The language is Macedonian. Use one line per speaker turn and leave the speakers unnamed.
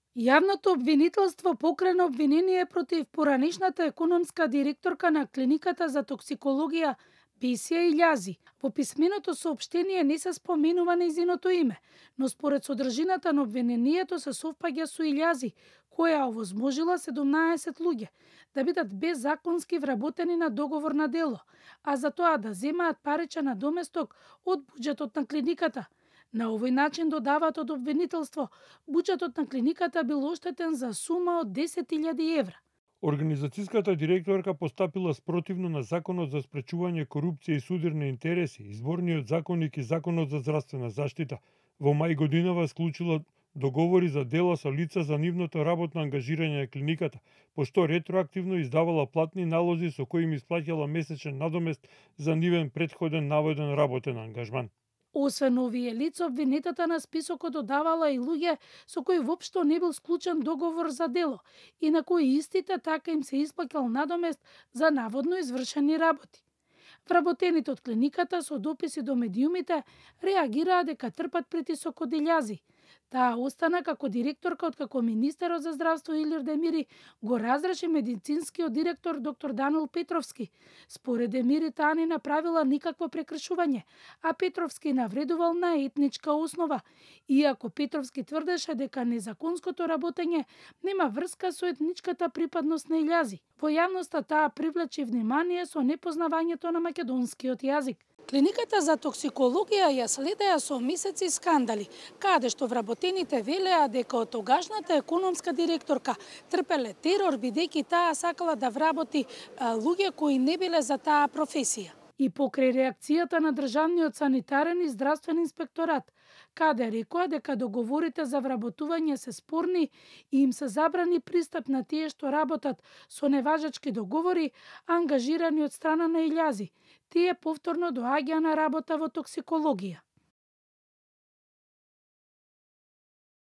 Јавното обвинителство покрена обвинение против поранешната економска директорка на клиниката за токсикологија Бесија Илјази. Во писменото соопштение не се споменува нејзиното име, но според содржината на обвинението се совпаѓа со Илјази, која овозможила 17 луѓе да бидат беззаконски вработени на договор на дело, а за тоа да земаат паричен надоместок од буџетот на клиниката. На овој начин, додаваат од обвинителство, буџетот на клиниката бил оштетен за сума од 10.000 евра.
Организацијската директорка постапила спротивно на Законот за спречување корупција и судир на интереси, Изборниот законник и Законот за здравствена заштита. Во мај годинава склучила договори за дела со лица за нивното работно ангажирање на клиниката, пошто ретроактивно издавала платни налози со кои им исплаќала месечен надомест за нивен претходен наводен работен ангажман.
Освен овие лица, обвинетата на списокот додавала и луѓе со кои воопшто не бил склучен договор за дело и на кои истите така им се исплаќал надомест за наводно извршени работи. Вработените од клиниката со дописи до медиумите реагираа дека трпат притисок од Илјази. Таа остана како директорка откако министерот за здравство Илир Демири го разреши медицинскиот директор доктор Данил Петровски. Според Демири таа не направила никакво прекршување, а Петровски навредувал на етничка основа, иако Петровски тврдеше дека незаконското работење нема врска со етничката припадност на Илјази. Во јавноста таа привлече внимание со непознавањето на македонскиот јазик. Клиниката за токсикологија ја следеа со месеци скандали, каде што вработените велеа дека од тогашната економска директорка трпеле терор бидејќи таа сакала да вработи луѓе кои не биле за таа професија. И покрај реакцијата на Државниот санитарен и здравствен инспекторат, каде рекоа дека договорите за вработување се спорни и им се забрани пристап на тие што работат со неважачки договори, ангажирани од страна на Илјази, тие повторно доаѓаа на работа во токсикологија.